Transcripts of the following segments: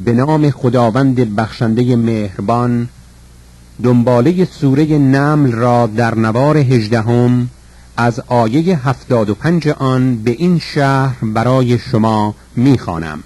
به نام خداوند بخشنده مهربان. دنباله سوره نمل را در نوار 18 از آیه 75 آن به این شهر برای شما می‌خوانم.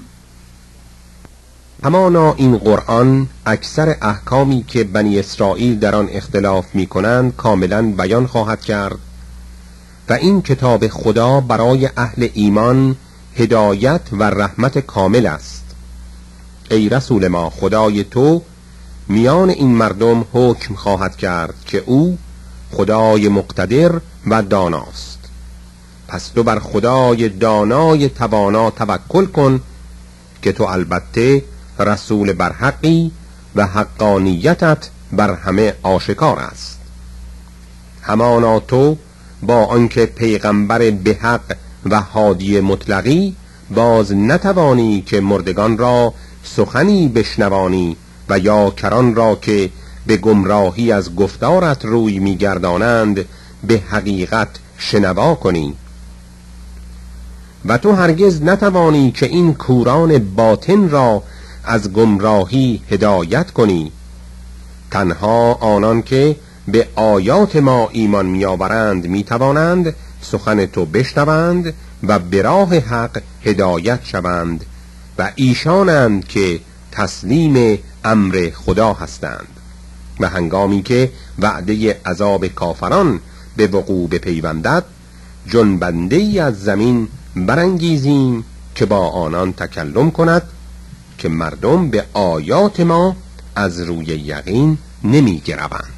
همانا این قرآن اکثر احکامی که بنی اسرائیل در آن اختلاف می‌کنند کاملا بیان خواهد کرد و این کتاب خدا برای اهل ایمان هدایت و رحمت کامل است. ای رسول ما، خدای تو میان این مردم حکم خواهد کرد که او خدای مقتدر و داناست. پس تو بر خدای دانای توانا توکل کن که تو البته رسول برحقی و حقانیتت بر همه آشکار است. همانا تو با آنکه پیغمبر به حق و هادی مطلقی باز نتوانی که مردگان را سخنی بشنوانی و یا کران را که به گمراهی از گفتارت روی میگردانند به حقیقت شنوا کنی. و تو هرگز نتوانی که این کوران باطن را از گمراهی هدایت کنی. تنها آنان که به آیات ما ایمان میآورند میتوانند سخن تو بشنوند و به راه حق هدایت شوند و ایشانند که تسلیم امر خدا هستند. و هنگامی که وعده عذاب کافران به وقوع بپیوندد جنبنده ای از زمین برانگیزیم که با آنان تکلم کند که مردم به آیات ما از روی یقین نمی گروند.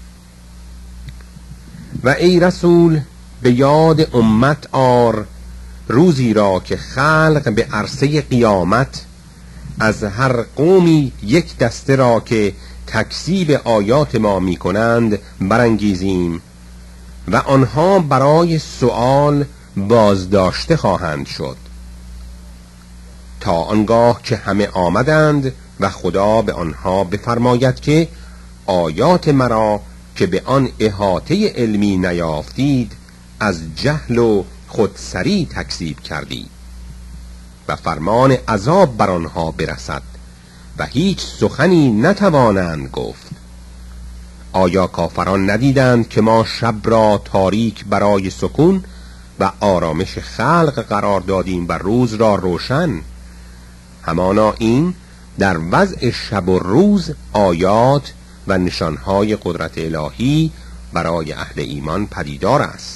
و ای رسول، به یاد امت آر روزی را که خلق به عرصه قیامت از هر قومی یک دسته را که تکذیب آیات ما می کنند برانگیزیم و آنها برای سؤال بازداشته خواهند شد تا آنگاه که همه آمدند و خدا به آنها بفرماید که آیات مرا که به آن احاطه علمی نیافتید از جهل و خودسری تکذیب کردید و فرمان عذاب بر آنها برسد و هیچ سخنی نتوانند گفت. آیا کافران ندیدند که ما شب را تاریک برای سکون و آرامش خلق قرار دادیم و روز را روشن؟ همانا این در وضع شب و روز آیات و نشانهای قدرت الهی برای اهل ایمان پدیدار است.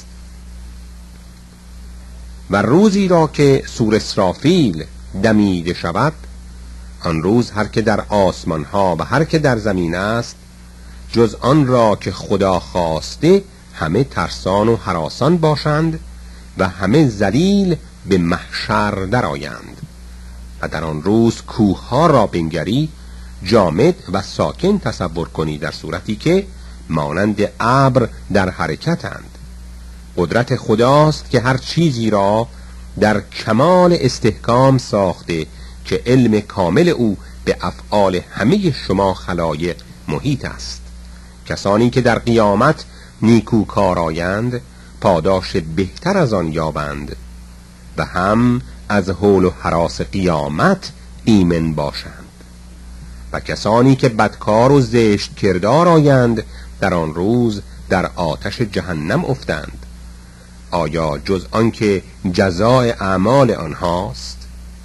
و روزی را که سور اسرافیل دمیده شود، آن روز هر که در آسمان ها و هر که در زمین است جز آن را که خدا خواسته همه ترسان و هراسان باشند و همه ذلیل به محشر درآیند. و در آن روز کوه ها را بنگری جامد و ساکن تصور کنی در صورتی که مانند ابر در حرکتند. قدرت خداست که هر چیزی را در کمال استحکام ساخته که علم کامل او به افعال همه شما خلایق محیط است. کسانی که در قیامت نیکوکار آیند پاداش بهتر از آن یابند و هم از هول و هراس قیامت ایمن باشند. و کسانی که بدکار و زشت کردار آیند در آن روز در آتش جهنم افتند. آیا جز آنکه جزای اعمال آنهاست؟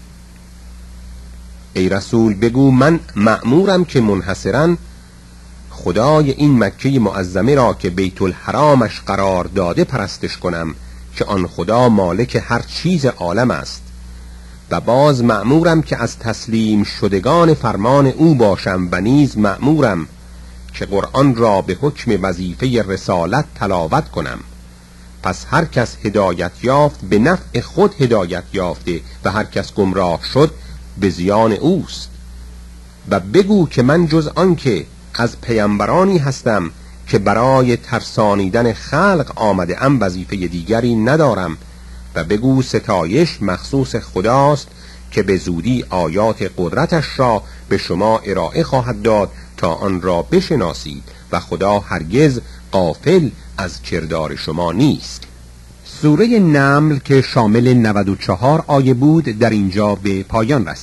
ای رسول بگو من مأمورم که منحصراً خدای این مکه معظمه را که بیت الحرامش قرار داده پرستش کنم که آن خدا مالک هر چیز عالم است و باز مأمورم که از تسلیم شدگان فرمان او باشم و نیز مأمورم که قرآن را به حکم وظیفه رسالت تلاوت کنم. پس هر کس هدایت یافت به نفع خود هدایت یافته و هر کس گمراه شد به زیان اوست. و بگو که من جز آن که از پیامبرانی هستم که برای ترسانیدن خلق آمده ام وظیفه دیگری ندارم. و بگو ستایش مخصوص خداست که به زودی آیات قدرتش را به شما ارائه خواهد داد تا آن را بشناسید و خدا هرگز غافل از کردار شما نیست. سوره نمل که شامل 94 آیه بود در اینجا به پایان رسید.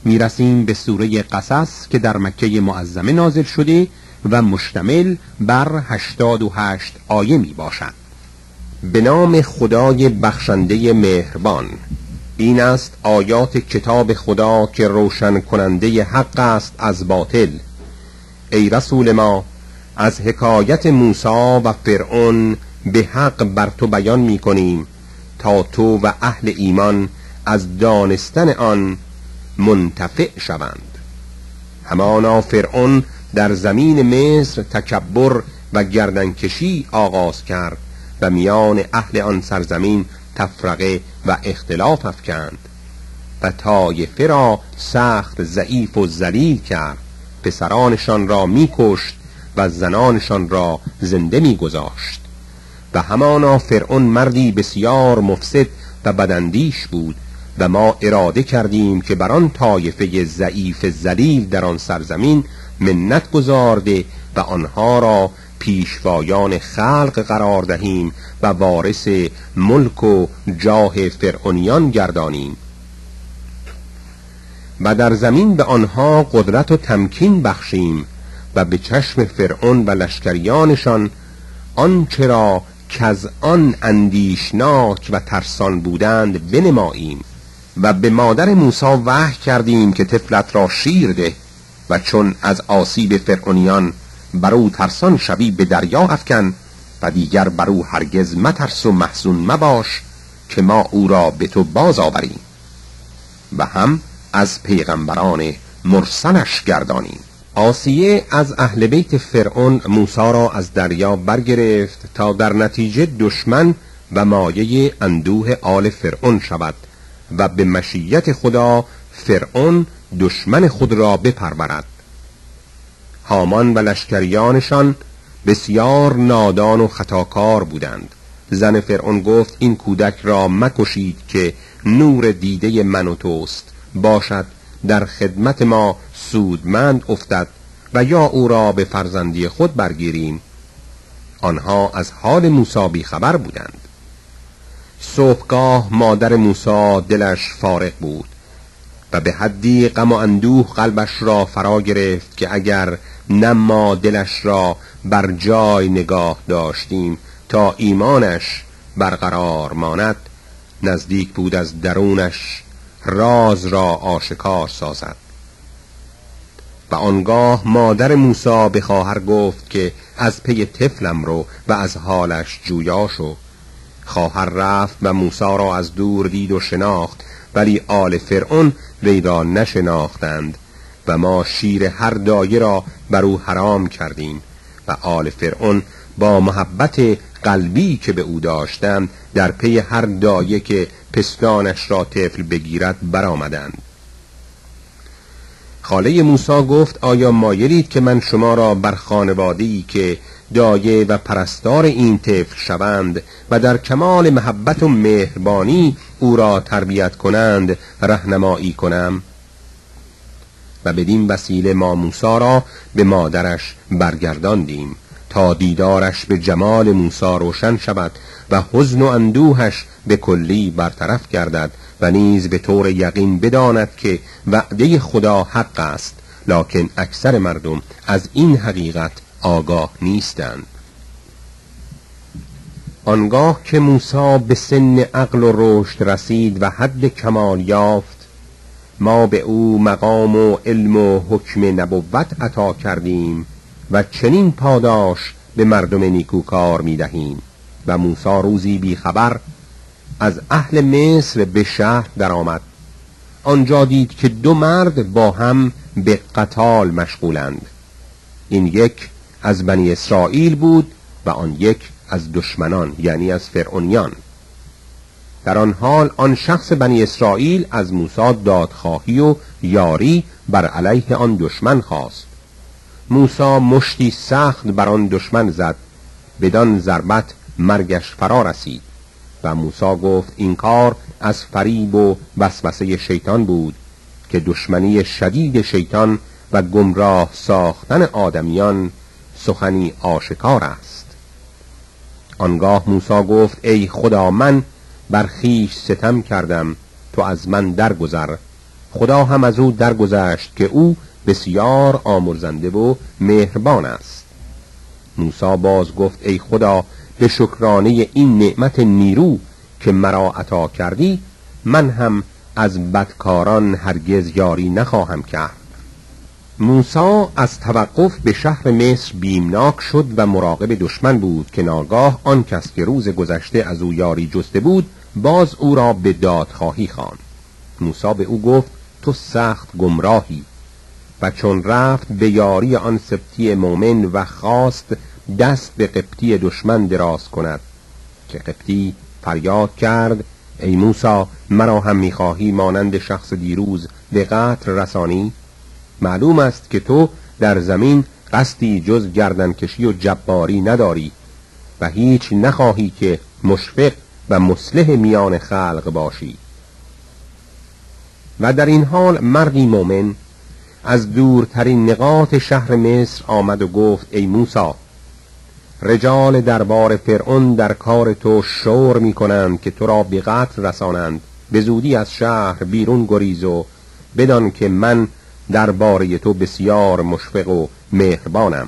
میرسیم به سوره قصص که در مکه معظمه نازل شده و مشتمل بر 88 آیه می باشد. به نام خدای بخشنده مهربان. این است آیات کتاب خدا که روشن کننده حق است از باطل. ای رسول ما، از حکایت موسی و فرعون به حق بر تو بیان می کنیم تا تو و اهل ایمان از دانستن آن منتفع شوند. همانا فرعون در زمین مصر تکبر و گردنکشی آغاز کرد و میان اهل آن سرزمین تفرقه و اختلاف افکند و طایفه را سخت ضعیف و ذلیل کرد، پسرانشان را می‌کشت و زنانشان را زنده می‌گذاشت. و همانا فرعون مردی بسیار مفسد و بداندیش بود و ما اراده کردیم که بر آن طایفه ضعیف ذلیل در آن سرزمین منت گزارده و آنها را پیشوایان خلق قرار دهیم و وارث ملک و جاه فرعونیان گردانیم و در زمین به آنها قدرت و تمکین بخشیم و به چشم فرعون و لشکریانشان آنچه را کز آن اندیشناک و ترسان بودند بنماییم. و به مادر موسی وحی کردیم که طفلت را شیر ده و چون از آسیب فرعونیان برو ترسان شوی به دریا افکن و دیگر برو هرگز مترس و محزون مباش که ما او را به تو باز آوریم و هم از پیغمبران مرسلش گردانیم. آسیه از اهل بیت فرعون موسی را از دریا برگرفت تا در نتیجه دشمن و مایه اندوه آل فرعون شود و به مشیت خدا فرعون دشمن خود را بپرورد. هامان و لشکریانشان بسیار نادان و خطاکار بودند. زن فرعون گفت این کودک را مکشید که نور دیده من و توست، باشد در خدمت ما سودمند افتد و یا او را به فرزندی خود برگیریم. آنها از حال موسی بی خبر بودند. صبحگاه مادر موسی دلش فارغ بود و به حدی غم و اندوه قلبش را فرا گرفت که اگر نه ما دلش را بر جای نگاه داشتیم تا ایمانش برقرار ماند، نزدیک بود از درونش راز را آشکار سازد. و آنگاه مادر موسی به خواهر گفت که از پی طفلم رو و از حالش جویا شو. خواهر رفت و موسی را از دور دید و شناخت، ولی آل فرعون وی را نشناختند و ما شیر هر دایه را بر او حرام کردیم و آل فرعون با محبت قلبی که به او داشتند در پی هر دایه که پستانش را طفل بگیرد برآمدند. خاله موسی گفت آیا مایلید که من شما را بر خانواده‌ای که دایه و پرستار این طفل شوند و در کمال محبت و مهربانی او را تربیت کنند راهنمایی کنم؟ و بدین وسیله ما موسی را به مادرش برگرداندیم تا دیدارش به جمال موسی روشن شود و حزن و اندوهش به کلی برطرف گردد و نیز به طور یقین بداند که وعده خدا حق است، لکن اکثر مردم از این حقیقت آگاه نیستند. آنگاه که موسی به سن عقل و رشد رسید و حد کمال یافت، ما به او مقام و علم و حکم نبوت عطا کردیم و چنین پاداش به مردم نیکوکار می دهیم. و موسی روزی بی خبر از اهل مصر به شهر درآمد. آنجا دید که دو مرد با هم به قتال مشغولند. این یک از بنی اسرائیل بود و آن یک از دشمنان، یعنی از فرعونیان. در آن حال آن شخص بنی اسرائیل از موسی دادخواهی و یاری بر علیه آن دشمن خواست. موسی مشتی سخت بر آن دشمن زد، بدان ضربت مرگش فرا رسید. و موسی گفت این کار از فریب و وسوسه شیطان بود که دشمنی شدید شیطان و گمراه ساختن آدمیان سخنی آشکار است. آنگاه موسی گفت ای خدا، من بر خویش ستم کردم، تو از من درگذر. خدا هم از او درگذشت که او بسیار آمرزنده و مهربان است. موسی باز گفت ای خدا، به شکرانه این نعمت نیرو که مرا عطا کردی، من هم از بدکاران هرگز یاری نخواهم کرد. موسی از توقف به شهر مصر بیمناک شد و مراقب دشمن بود که ناگاه آن کس که روز گذشته از او یاری جسته بود باز او را به دادخواهی خواند. موسی به او گفت تو سخت گمراهی. و چون رفت به یاری آن سبطی مومن و خواست دست به قبطی دشمن دراز کند که قبطی فریاد کرد ای موسی، مرا هم میخواهی مانند شخص دیروز به قتل رسانی؟ معلوم است که تو در زمین قصدی جز گردنکشی و جباری نداری و هیچ نخواهی که مشفق و مصلح میان خلق باشی. و در این حال مردی مومن از دورترین نقاط شهر مصر آمد و گفت ای موسی، رجال دربار فرعون در کار تو شور می کنند که تو را به قتل رسانند. به زودی از شهر بیرون گریز و بدان که من درباره تو بسیار مشفق و مهربانم.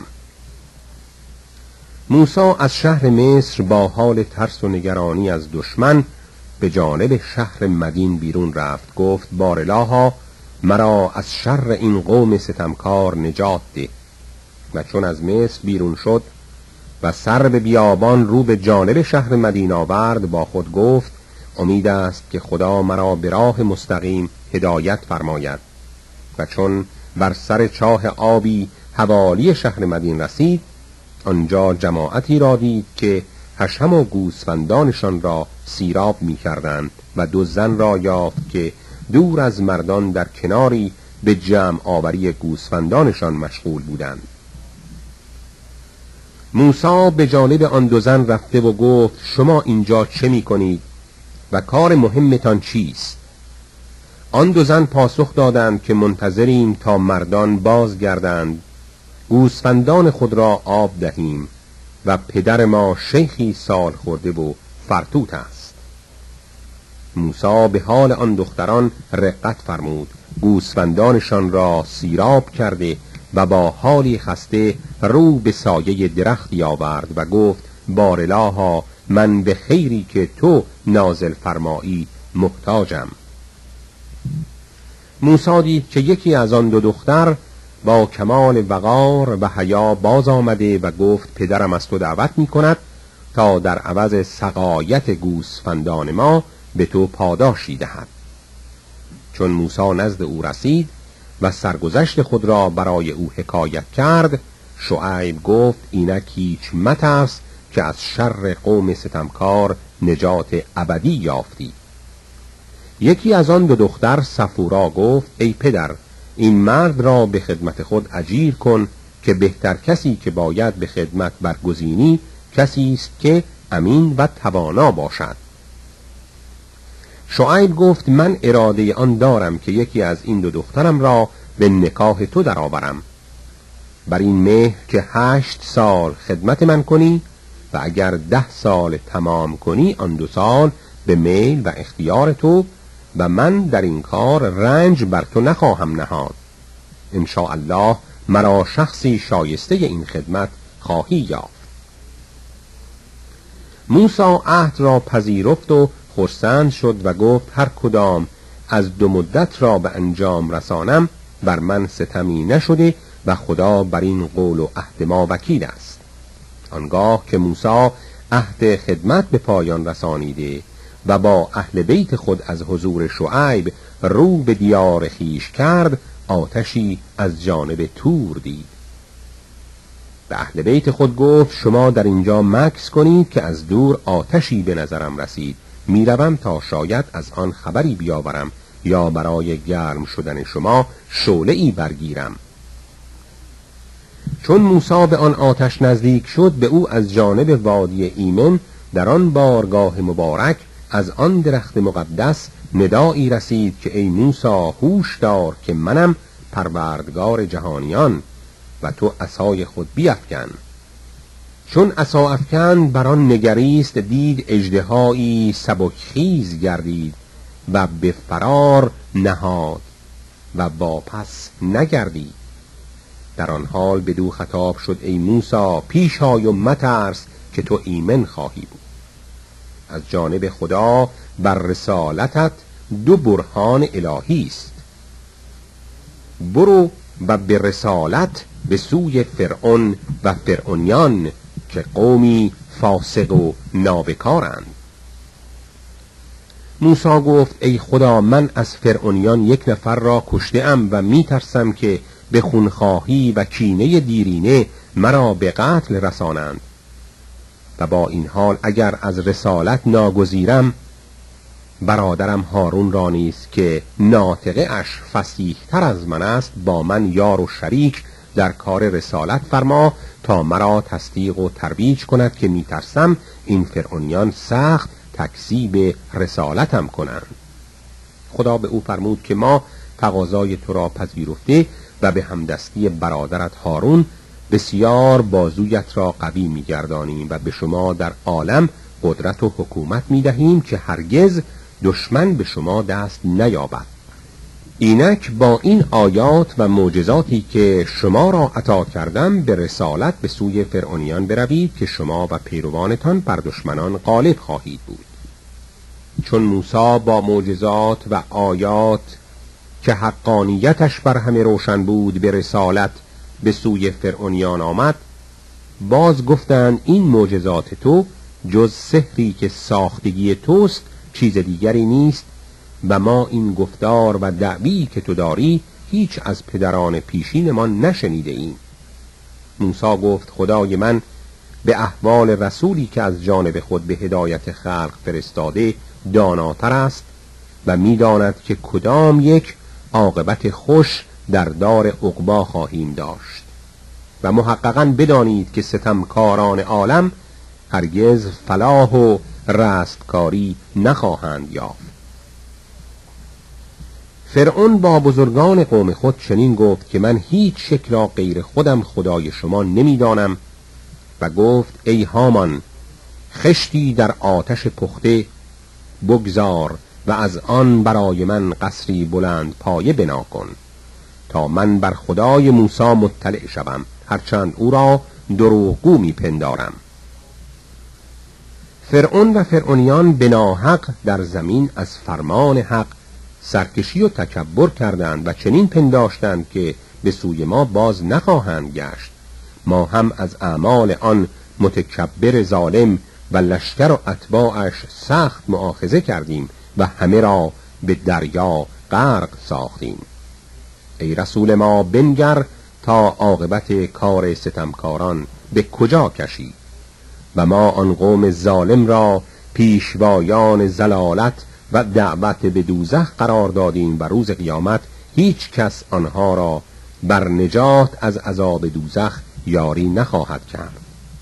موسی از شهر مصر با حال ترس و نگرانی از دشمن به جانب شهر مدین بیرون رفت. گفت بارالها، مرا از شر این قوم ستمکار نجات ده. و چون از مصر بیرون شد و سر به بیابان رو به جانب شهر مدین آورد، با خود گفت امید است که خدا مرا به راه مستقیم هدایت فرماید. و چون بر سر چاه آبی حوالی شهر مدین رسید، آنجا جماعتی را دید که حشم و گوسفندانشان را سیراب می کردند و دو زن را یافت که دور از مردان در کناری به جمع آوری گوسفندانشان مشغول بودند. موسی به جانب آن دو زن رفته و گفت شما اینجا چه می کنید و کار مهمتان چیست؟ آن دو زن پاسخ دادند که منتظریم تا مردان بازگردند، گوسفندان خود را آب دهیم و پدر ما شیخی سال خورده و فرتوت است. موسی به حال آن دختران رقت فرمود، گوسفندانشان را سیراب کرده و با حالی خسته رو به سایه درختی آورد و گفت بارالها، من به خیری که تو نازل فرمایی محتاجم. موسی دید که یکی از آن دو دختر با کمال وقار و حیا باز آمده و گفت پدرم از تو دعوت می کند تا در عوض سقایت گوسفندان ما به تو پاداشی دهد. چون موسی نزد او رسید و سرگذشت خود را برای او حکایت کرد، شعیب گفت اینک هیچ مترس که از شر قوم ستمکار نجات ابدی یافتی. یکی از آن دو دختر صفورا گفت ای پدر، این مرد را به خدمت خود اجیر کن که بهتر کسی که باید به خدمت برگزینی کسی است که امین و توانا باشد. شعیب گفت من اراده آن دارم که یکی از این دو دخترم را به نکاح تو درآورم، بر این مهر که 8 سال خدمت من کنی و اگر 10 سال تمام کنی آن 2 سال به میل و اختیار تو و من در این کار رنج بر تو نخواهم نهاد. ان شاء الله مرا شخصی شایسته این خدمت خواهی یافت. موسی عهد را پذیرفت و خرسند شد و گفت هر کدام از 2 مدت را به انجام رسانم بر من ستمی نشده و خدا بر این قول و عهد ما وکیل است. آنگاه که موسی عهد خدمت به پایان رسانیده و با اهل بیت خود از حضور شعیب رو به دیار خیش کرد، آتشی از جانب تور دید. به اهل بیت خود گفت شما در اینجا مکث کنید که از دور آتشی به نظرم رسید، میروم تا شاید از آن خبری بیاورم یا برای گرم شدن شما شعله‌ای برگیرم. چون موسی به آن آتش نزدیک شد، به او از جانب وادی ایمن در آن بارگاه مبارک از آن درخت مقدس ندایی رسید که ای موسی هوش دار که منم پروردگار جهانیان و تو عصای خود بیفکن. چون عصا افکند بر آن نگریست، دید اژدهایی سبکخیز گردید و به فرار نهاد و واپس نگردی. در آن حال بدو خطاب شد: ای موسی، پیش آی و مترس که تو ایمن خواهی بود. از جانب خدا بر رسالتت 2 برهان الهی است. برو و به رسالت به سوی فرعون و فرعونیان که قومی فاسق و نابکارند. موسی گفت: ای خدا، من از فرعونیان 1 نفر را کشته ام و می ترسم که به خونخواهی و کینه دیرینه مرا به قتل رسانند. و با این حال اگر از رسالت ناگزیرم، برادرم هارون را نیز که ناطقه اش فصیح تر از من است با من یار و شریک در کار رسالت فرما تا مرا تصدیق و ترویج کند که می ترسم این فرعونیان سخت تکذیب رسالتم کنند. خدا به او فرمود که ما تقاضای تو را پذیرفته و به همدستی برادرت هارون بسیار بازویت را قوی می‌گردانیم و به شما در عالم قدرت و حکومت می‌دهیم که هرگز دشمن به شما دست نیابد. اینک با این آیات و معجزاتی که شما را عطا کردم به رسالت به سوی فرعونیان بروید که شما و پیروانتان بر دشمنان غالب خواهید بود. چون موسی با معجزات و آیات که حقانیتش بر همه روشن بود به رسالت به سوی فرعونیان آمد، باز گفتند این معجزات تو جز سحری که ساختگی توست چیز دیگری نیست و ما این گفتار و دعوی که تو داری هیچ از پدران پیشین ما نشنیده ایم. موسی گفت: خدای من به احوال رسولی که از جانب خود به هدایت خلق فرستاده داناتر است و می‌داند که کدام یک عاقبت خوش در دار عقبی خواهیم داشت. و محققاً بدانید که ستمکاران عالم هرگز فلاح و رستگاری نخواهند یافت. فرعون با بزرگان قوم خود چنین گفت که من هیچ شک را غیر خودم خدای شما نمیدانم و گفت: ای هامان، خشتی در آتش پخته بگذار و از آن برای من قصری بلند پایه بنا کن تا من بر خدای موسی مطلع شوم، هرچند او را دروغگو میپندارم. فرعون و فرعونیان بناحق در زمین از فرمان حق سرکشی و تکبر کردند و چنین پنداشتند که به سوی ما باز نخواهند گشت. ما هم از اعمال آن متکبر ظالم و لشکر و اتباعش سخت مؤاخذه کردیم و همه را به دریا غرق ساختیم. ای رسول ما، بنگر تا عاقبت کار ستمکاران به کجا کشی و ما آن قوم ظالم را پیشوایان ضلالت و دعوت به دوزخ قرار دادیم و روز قیامت هیچ کس آنها را بر نجات از عذاب دوزخ یاری نخواهد کرد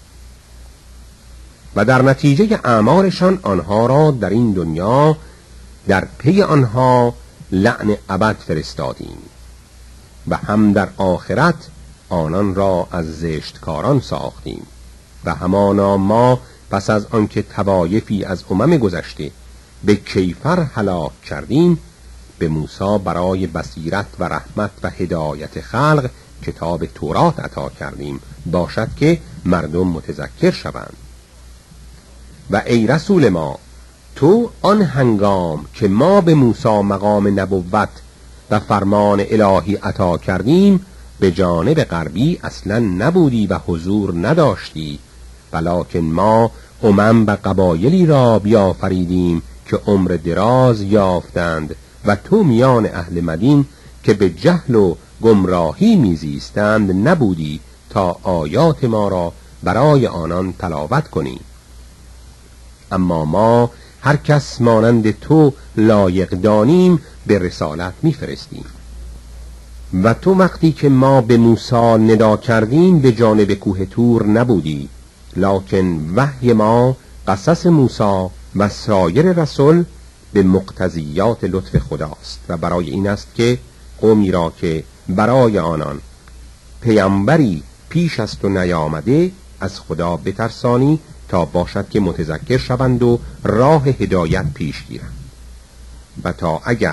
و در نتیجه اعمالشان آنها را در این دنیا در پی آنها لعن ابد فرستادیم و هم در آخرت آنان را از زشتکاران ساختیم. و همانا ما پس از آنکه طوایفی از امم گذشته به کیفر هلاک کردیم، به موسی برای بصیرت و رحمت و هدایت خلق کتاب تورات عطا کردیم، باشد که مردم متذکر شوند. و ای رسول ما، تو آن هنگام که ما به موسی مقام نبوت و فرمان الهی عطا کردیم به جانب غربی اصلا نبودی و حضور نداشتی، ولکن ما امم و قبایلی را بیافریدیم که عمر دراز یافتند و تو میان اهل مدین که به جهل و گمراهی میزیستند نبودی تا آیات ما را برای آنان تلاوت کنی. اما ما هر کس مانند تو لایق دانیم به رسالت میفرستیم. و تو وقتی که ما به موسی ندا کردیم به جانب کوه طور نبودی، لکن وحی ما قصص موسی و سایر رسول به مقتضیات لطف خداست و برای این است که قومی را که برای آنان پیامبری پیش است و نیامده از خدا بترسانی تا باشد که متذکر شوند و راه هدایت پیش گیرند و تا اگر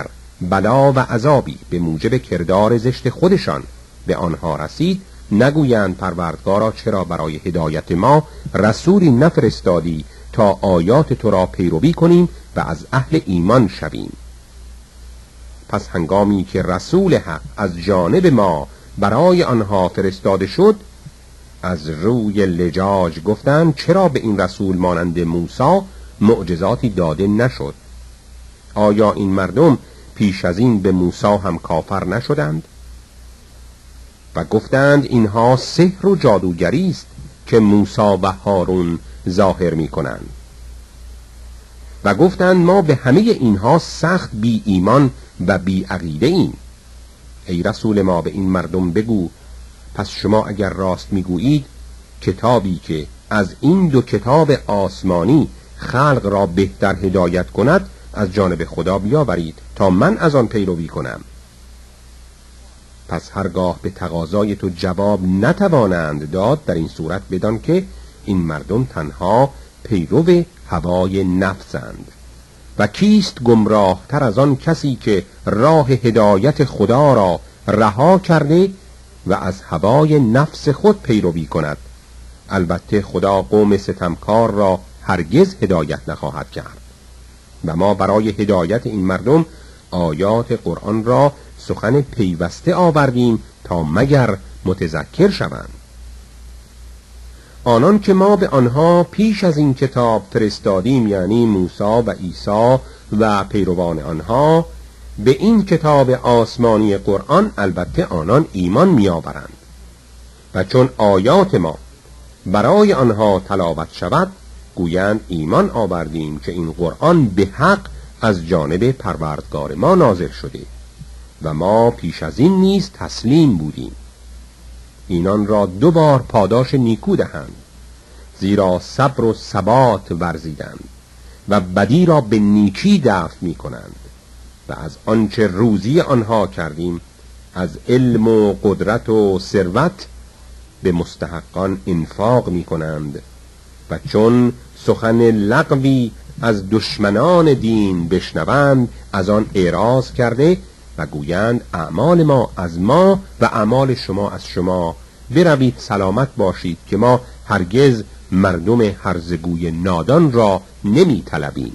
بلا و عذابی به موجب کردار زشت خودشان به آنها رسید، نگویند پروردگارا چرا برای هدایت ما رسولی نفرستادی تا آیات تو را پیروی کنیم و از اهل ایمان شویم. پس هنگامی که رسول حق از جانب ما برای آنها فرستاده شد، از روی لجاج گفتند چرا به این رسول مانند موسی معجزاتی داده نشد؟ آیا این مردم پیش از این به موسی هم کافر نشدند؟ و گفتند اینها سحر و جادوگری است که موسی و هارون ظاهر می کنند. و گفتند ما به همه اینها سخت بی ایمان و بی عقیده ایم. ای رسول ما به این مردم بگو پس شما اگر راست میگویید کتابی که از این دو کتاب آسمانی خلق را بهتر هدایت کند از جانب خدا بیاورید تا من از آن پیروی کنم. پس هرگاه به تقاضای تو جواب نتوانند داد، در این صورت بدان که این مردم تنها پیرو هوای نفسند. و کیست گمراه تر از آن کسی که راه هدایت خدا را رها کرده و از هوای نفس خود پیروی کند؟ البته خدا قوم ستمکار را هرگز هدایت نخواهد کرد. و ما برای هدایت این مردم آیات قرآن را سخن پیوسته آوردیم تا مگر متذکر شوند. آنان که ما به آنها پیش از این کتاب فرستادیم، یعنی موسی و عیسی و پیروان آنها، به این کتاب آسمانی قرآن البته آنان ایمان می‌آورند و چون آیات ما برای آنها تلاوت شود گویند ایمان آوردیم که این قرآن به حق از جانب پروردگار ما نازل شده و ما پیش از این نیز تسلیم بودیم. اینان را 2 بار پاداش نیکو دهند، زیرا صبر و ثبات ورزیدند و بدی را به نیکی دفع می کنند و از آنچه روزی آنها کردیم از علم و قدرت و ثروت به مستحقان انفاق می کنند. و چون سخن لغوی از دشمنان دین بشنوند از آن اعراض کرده و گویند اعمال ما از ما و اعمال شما از شما، بروید سلامت باشید که ما هرگز مردم هرزگوی نادان را نمی طلبیم.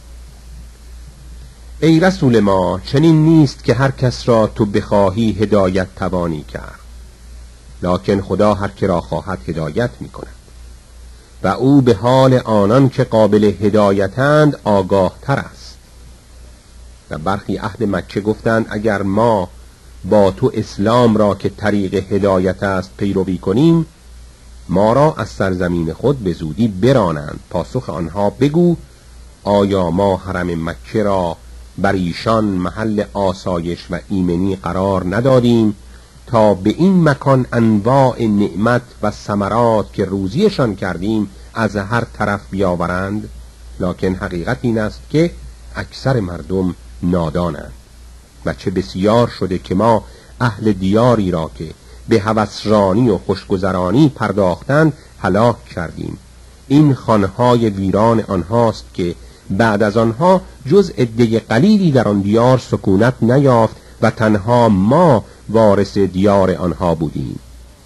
ای رسول ما چنین نیست که هر کس را تو بخواهی هدایت توانی کرد، لکن خدا هر که را خواهد هدایت می کند و او به حال آنان که قابل هدایتند آگاه تر است. و برخی اهل مکه گفتند اگر ما با تو اسلام را که طریق هدایت است پیروی کنیم، ما را از سرزمین خود به زودی برانند. پاسخ آنها بگو آیا ما حرم مکه را بر ایشان محل آسایش و ایمنی قرار ندادیم تا به این مکان انواع نعمت و ثمرات که روزیشان کردیم از هر طرف بیاورند؟ لکن حقیقت این است که اکثر مردم نادانند. و چه بسیار شده که ما اهل دیاری را که به هوسرانی و خوشگذرانی پرداختند هلاک کردیم. این خانه‌های ویران آنهاست که بعد از آنها جز عده قلیلی در آن دیار سکونت نیافت و تنها ما وارث دیار آنها بودیم.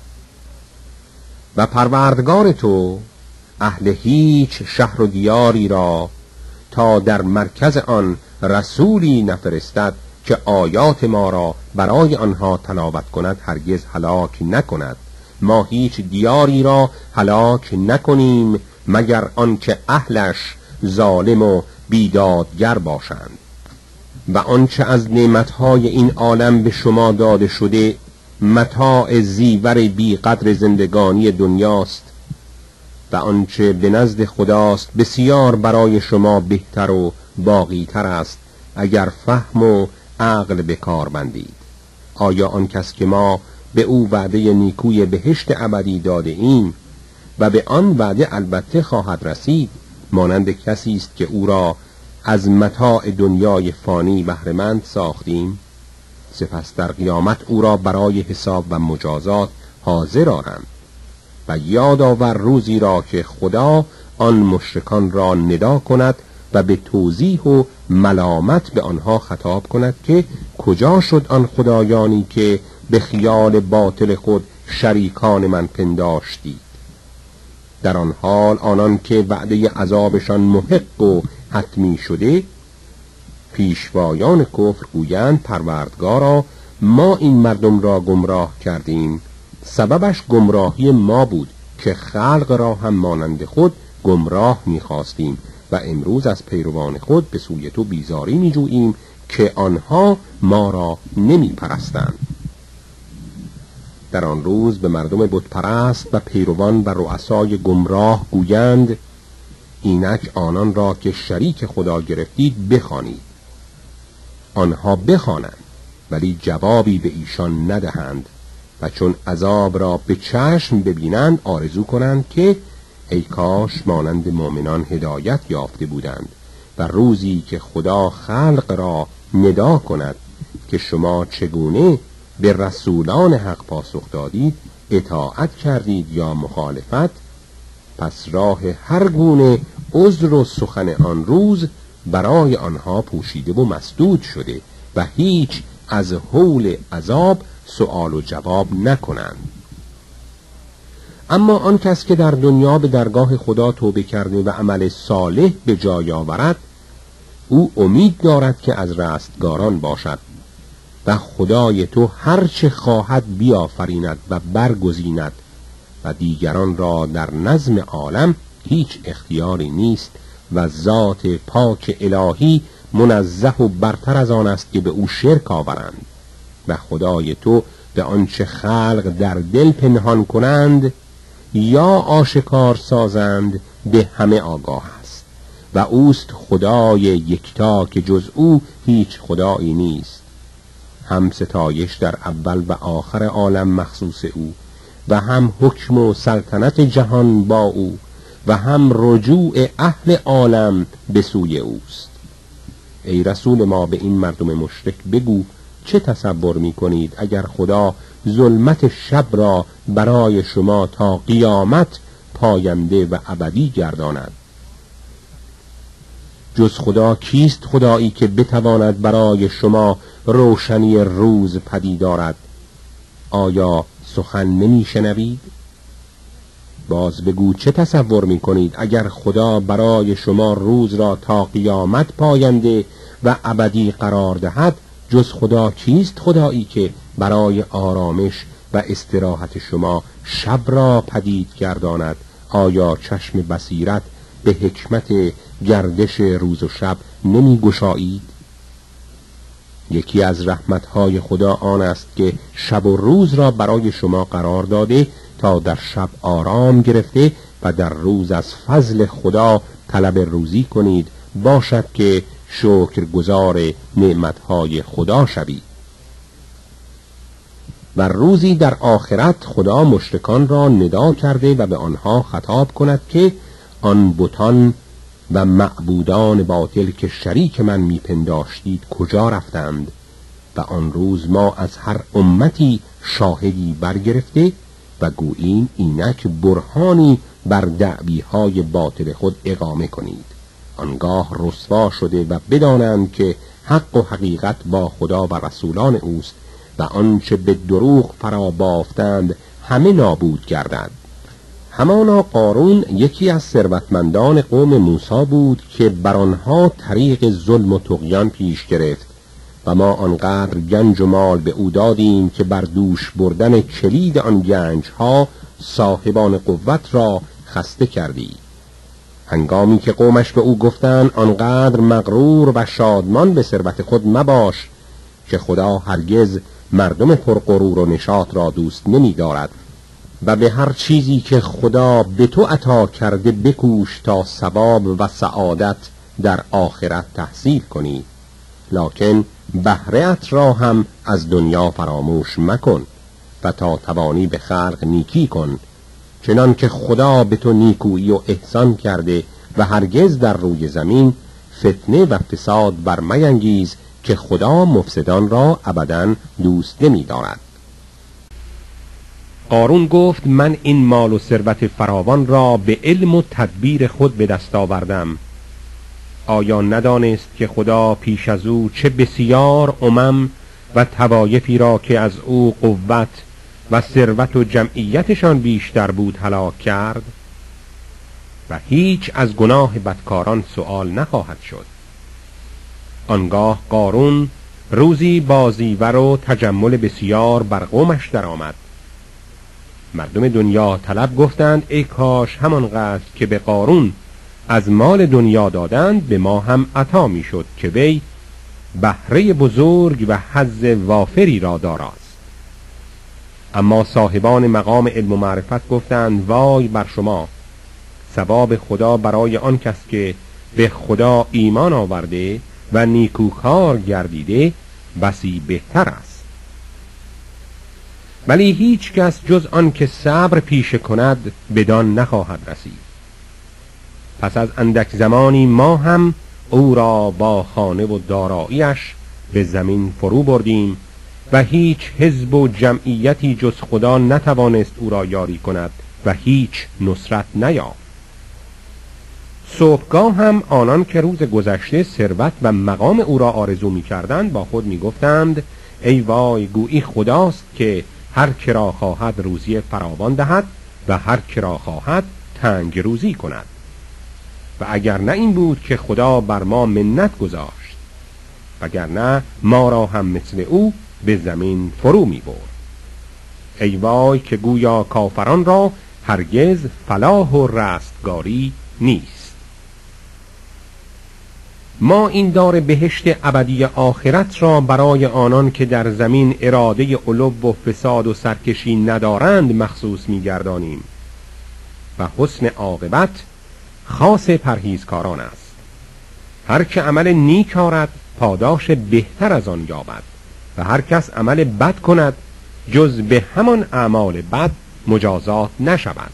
و پروردگار تو اهل هیچ شهر و دیاری را تا در مرکز آن رسولی نفرستد که آیات ما را برای آنها تلاوت کند هرگز هلاک نکند. ما هیچ دیاری را هلاک نکنیم مگر آنکه اهلش ظالم و بیدادگر باشند. و آنچه از نعمتهای این عالم به شما داده شده متاع زیور بی قدر زندگانی دنیاست و آنچه به نزد خداست بسیار برای شما بهتر و باقی تر است اگر فهم و عقل به کار بندید. آیا آن کس که ما به او وعده نیکوی بهشت ابدی داده ایم و به آن وعده البته خواهد رسید مانند کسی است که او را از متاع دنیای فانی بهره‌مند ساختیم؟ سپس در قیامت او را برای حساب و مجازات حاضر آرند. و یاد آور روزی را که خدا آن مشرکان را ندا کند و به توضیح و ملامت به آنها خطاب کند که کجا شد آن خدایانی که به خیال باطل خود شریکان من پنداشتید. در آن حال آنان که وعده عذابشان محق و حتمی شده، پیشوایان کفر گویند پروردگارا ما این مردم را گمراه کردیم، سببش گمراهی ما بود که خلق را هم مانند خود گمراه می‌خواستیم و امروز از پیروان خود به سوی تو بیزاری می‌جوییم که آنها ما را نمی‌پرستند. در آن روز به مردم بتپرست و پیروان و رؤسای گمراه گویند اینک آنان را که شریک خدا گرفتید بخوانید. آنها بخوانند ولی جوابی به ایشان ندهند و چون عذاب را به چشم ببینند آرزو کنند که ای کاش مانند مؤمنان هدایت یافته بودند و روزی که خدا خلق را ندا کند که شما چگونه به رسولان حق پاسخ دادید، اطاعت کردید یا مخالفت، پس راه هر گونه عذر و سخن آن روز برای آنها پوشیده و مسدود شده و هیچ از حول عذاب سؤال و جواب نکنند. اما آن کس که در دنیا به درگاه خدا توبه کرده و عمل صالح به جای آورد، او امید دارد که از رستگاران باشد و خدای تو هرچه خواهد بیافریند و برگزیند و دیگران را در نظم عالم هیچ اختیاری نیست و ذات پاک الهی منزه و برتر از آن است که به او شرک آورند و خدای تو به آنچه خلق در دل پنهان کنند یا آشکار سازند به همه آگاه است و اوست خدای یکتا که جز او هیچ خدایی نیست. هم ستایش در اول و آخر عالم مخصوص او و هم حکم و سلطنت جهان با او و هم رجوع اهل عالم به سوی اوست. ای رسول ما به این مردم مشرک بگو چه تصور می کنید اگر خدا ظلمت شب را برای شما تا قیامت پاینده و ابدی گرداند؟ جز خدا کیست خدایی که بتواند برای شما روشنی روز پدید آرد؟ آیا سخن نمی شنوید؟ باز بگو چه تصور می کنید اگر خدا برای شما روز را تا قیامت پاینده و ابدی قرار دهد؟ جز خدا کیست خدایی که برای آرامش و استراحت شما شب را پدید گرداند؟ آیا چشم بصیرت به حکمت گردش روز و شب نمی گشایید؟ یکی از رحمتهای خدا آن است که شب و روز را برای شما قرار داده تا در شب آرام گرفته و در روز از فضل خدا طلب روزی کنید، باشد که شکرگزار نعمتهای خدا شوید. و روزی در آخرت خدا مشرکان را ندا کرده و به آنها خطاب کند که آن بتان و معبودان باطل که شریک من میپنداشتید کجا رفتند؟ و آن روز ما از هر امتی شاهدی برگرفته و گوییم اینک برهانی بر دعویهای باطل خود اقامه کنید. آنگاه رسوا شده و بدانند که حق و حقیقت با خدا و رسولان اوست و آنچه به دروغ فرا بافتند همه نابود گردد. همانا قارون یکی از ثروتمندان قوم موسی بود که بر آنها طریق ظلم و طغیان پیش گرفت و ما آنقدر گنج و مال به او دادیم که بر دوش بردن کلید آن گنج ها صاحبان قوت را خسته کردی. هنگامی که قومش به او گفتند آنقدر مغرور و شادمان به ثروت خود مباش که خدا هرگز مردم پرغرور و نشاط را دوست نمی دارد و به هر چیزی که خدا به تو عطا کرده بکوش تا ثواب و سعادت در آخرت تحصیل کنی، لکن بهره‌ات را هم از دنیا فراموش مکن و تا توانی به خلق نیکی کن، چنان که خدا به تو نیکویی و احسان کرده و هرگز در روی زمین فتنه و فساد برمینگیز که خدا مفسدان را ابداً دوست نمی دارد. قارون گفت من این مال و ثروت فراوان را به علم و تدبیر خود به دست آوردم آیا ندانست که خدا پیش از او چه بسیار امم و طوایفی را که از او قوت و ثروت و جمعیتشان بیشتر بود هلاک کرد؟ و هیچ از گناه بدکاران سؤال نخواهد شد. آنگاه قارون روزی بازیور و تجمل بسیار بر قومش درآمد. مردم دنیا طلب گفتند ای کاش همانقدر که به قارون از مال دنیا دادند به ما هم عطا میشد که وی بهره بزرگ و حظ وافری را داراست. اما صاحبان مقام علم و معرفت گفتند وای بر شما، ثواب خدا برای آن کس که به خدا ایمان آورده و نیکوکار گردیده بسی بهتر است. ولی هیچ کس جز آن که صبر پیشه کند بدان نخواهد رسید. پس از اندک زمانی ما هم او را با خانه و داراییش به زمین فرو بردیم و هیچ حزب و جمعیتی جز خدا نتوانست او را یاری کند و هیچ نصرت نیافت. صبحگاه هم آنان که روز گذشته ثروت و مقام او را آرزو می کردند با خود می گفتند ای وای، گویی خداست که هر که را خواهد روزی فراوان دهد و هر که را خواهد تنگ روزی کند. و اگر نه این بود که خدا بر ما منت گذاشت، وگرنه ما را هم مثل او به زمین فرو می برد. ای وای که گویا کافران را هرگز فلاح و رستگاری نیست. ما این دار بهشت ابدی آخرت را برای آنان که در زمین اراده علو و فساد و سرکشی ندارند مخصوص می‌گردانیم و حسن عاقبت خاص پرهیزکاران است. هر که عمل نیک آرد پاداش بهتر از آن یابد و هر کس عمل بد کند جز به همان اعمال بد مجازات نشود.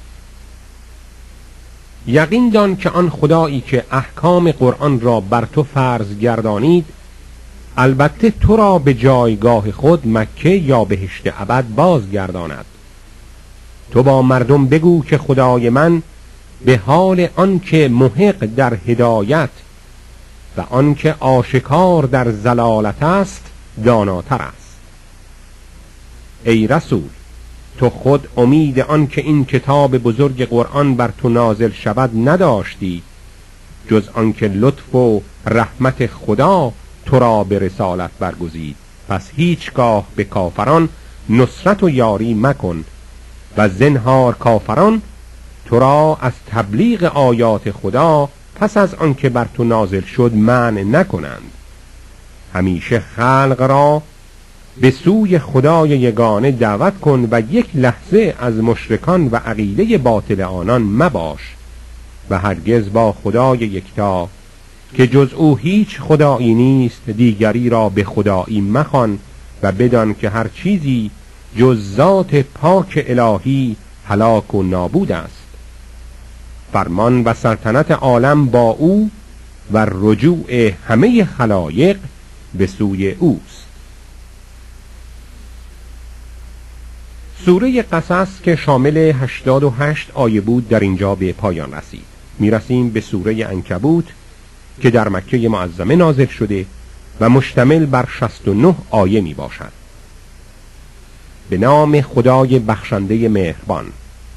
یقین دان که آن خدایی که احکام قرآن را بر تو فرض گردانید البته تو را به جایگاه خود مکه یا بهشت ابد بازگرداند. تو با مردم بگو که خدای من به حال آن که محق در هدایت و آن که آشکار در ضلالت است داناتر است. ای رسول، تو خود امید آن که این کتاب بزرگ قرآن بر تو نازل شود نداشتی جز آن که لطف و رحمت خدا تو را به رسالت برگزید. پس هیچگاه به کافران نصرت و یاری مکن و زنهار کافران تو را از تبلیغ آیات خدا پس از آن که بر تو نازل شد منع نکنند. همیشه خلق را به سوی خدای یگانه دعوت کن و یک لحظه از مشرکان و عقیده باطل آنان مباش و هرگز با خدای یکتا که جز او هیچ خدایی نیست دیگری را به خدایی مخوان و بدان که هر چیزی جز ذات پاک الهی هلاک و نابود است. فرمان و سلطنت عالم با او و رجوع همه خلایق به سوی اوست. سوره قصص که شامل 88 آیه بود در اینجا به پایان رسید. میرسیم به سوره عنکبوت که در مکه معظمه نازل شده و مشتمل بر 69 آیه می باشد. به نام خدای بخشنده مهربان.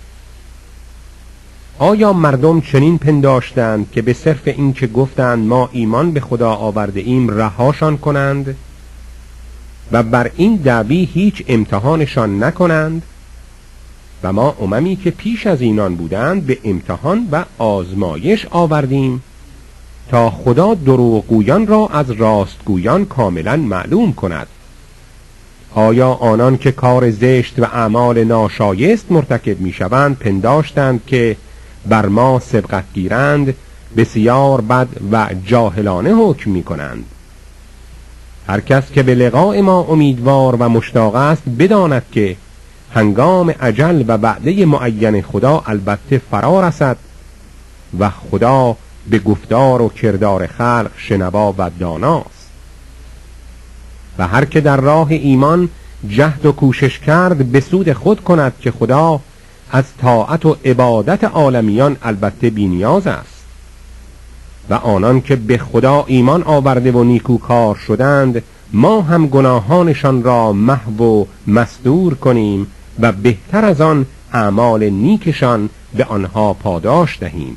آیا مردم چنین پنداشتند که به صرف این که گفتند ما ایمان به خدا آورده ایم رهاشان کنند و بر این دعوی هیچ امتحانشان نکنند؟ و ما اممی که پیش از اینان بودند به امتحان و آزمایش آوردیم تا خدا دروغگویان را از راستگویان کاملا معلوم کند. آیا آنان که کار زشت و اعمال ناشایست مرتکب می شوند پنداشتند که بر ما سبقت گیرند بسیار بد و جاهلانه حکم می کنند؟ هر کس که به لقاء ما امیدوار و مشتاق است بداند که هنگام اجل و وعده معین خدا البته فرا رسد و خدا به گفتار و کردار خلق شنوا و داناست. و هر که در راه ایمان جهد و کوشش کرد به سود خود کند که خدا از طاعت و عبادت عالمیان البته بی‌نیاز است. و آنان که به خدا ایمان آورده و نیکوکار شدند ما هم گناهانشان را محو و مستور کنیم و بهتر از آن اعمال نیکشان به آنها پاداش دهیم.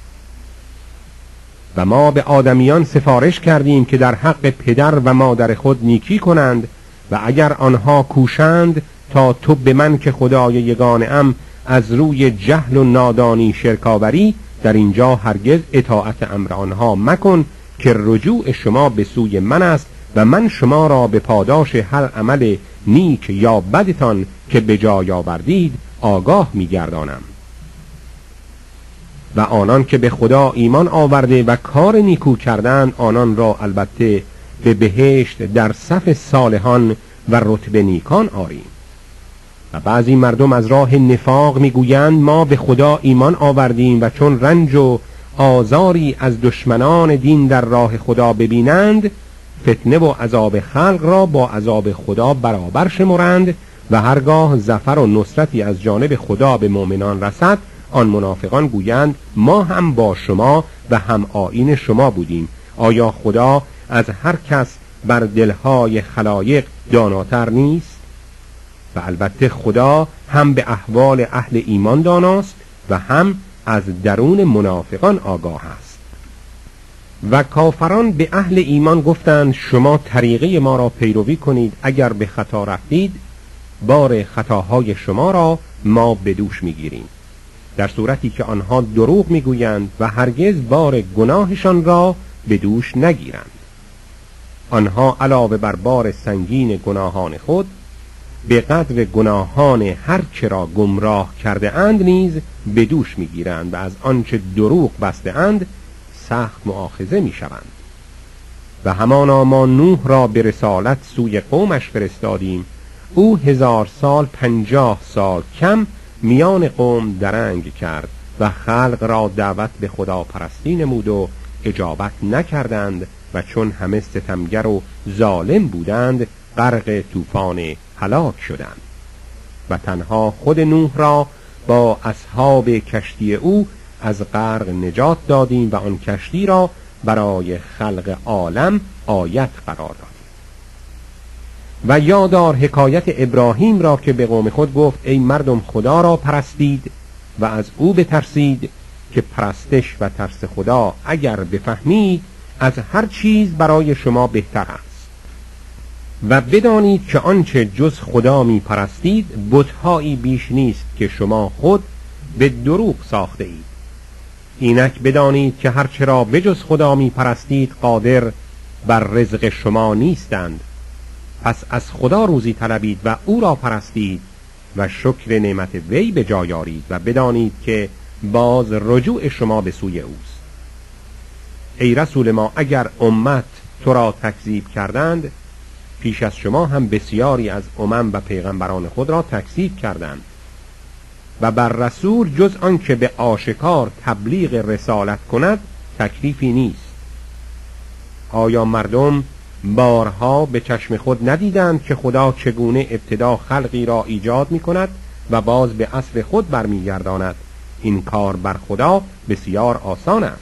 و ما به آدمیان سفارش کردیم که در حق پدر و مادر خود نیکی کنند و اگر آنها کوشند تا تو به من که خدای یگانه ام از روی جهل و نادانی شرک آوری، در اینجا هرگز اطاعت امر آنها مکن که رجوع شما به سوی من است و من شما را به پاداش هر عمل نیک یا بدتان که به جای آوردید آگاه می‌گردانم. و آنان که به خدا ایمان آورده و کار نیکو کردند آنان را البته به بهشت در صف صالحان و رتبه نیکان آریم. و بعضی مردم از راه نفاق میگویند ما به خدا ایمان آوردیم و چون رنج و آزاری از دشمنان دین در راه خدا ببینند فتنه و عذاب خلق را با عذاب خدا برابر شمرند و هرگاه ظفر و نصرتی از جانب خدا به مؤمنان رسد آن منافقان گویند ما هم با شما و هم آیین شما بودیم. آیا خدا از هر کس بر دلهای خلایق داناتر نیست؟ و البته خدا هم به احوال اهل ایمان داناست و هم از درون منافقان آگاه است. و کافران به اهل ایمان گفتند شما طریقه ما را پیروی کنید، اگر به خطا رفتید بار خطاهای شما را ما به دوش میگیریم، در صورتی که آنها دروغ میگویند و هرگز بار گناهشان را به دوش نگیرند. آنها علاوه بر بار سنگین گناهان خود به قدر گناهان هر که را گمراه کرده اند نیز به دوش میگیرند و از آنچه دروغ بسته اند سخت مؤاخذه میشوند. و همانا ما نوح را به رسالت سوی قومش فرستادیم، او 1000 سال 50 سال کم میان قوم درنگ کرد و خلق را دعوت به خدا پرستی نمود و اجابت نکردند و چون همه ستمگر و ظالم بودند غرق طوفان هلاک شدند. و تنها خود نوح را با اصحاب کشتی او از غرق نجات دادیم و آن کشتی را برای خلق عالم آیت قرار دادیم. و یادار حکایت ابراهیم را که به قوم خود گفت ای مردم خدا را پرستید و از او بترسید که پرستش و ترس خدا اگر بفهمید از هر چیز برای شما بهتر است. و بدانید که آنچه جز خدا می پرستید بت‌هایی بیش نیست که شما خود به دروغ ساخته اید. اینک بدانید که هر چرا بجز خدا می پرستید قادر بر رزق شما نیستند. پس از خدا روزی طلبید و او را پرستید و شکر نعمت وی به جای آورید و بدانید که باز رجوع شما به سوی اوست. ای رسول ما اگر امت تو را تکذیب کردند پیش از شما هم بسیاری از امم و پیغمبران خود را تکذیب کردند و بر رسول جز آن که به آشکار تبلیغ رسالت کند تکلیفی نیست. آیا مردم بارها به چشم خود ندیدند که خدا چگونه ابتدا خلقی را ایجاد می کند و باز به اصل خود برمیگرداند؟ این کار بر خدا بسیار آسان است.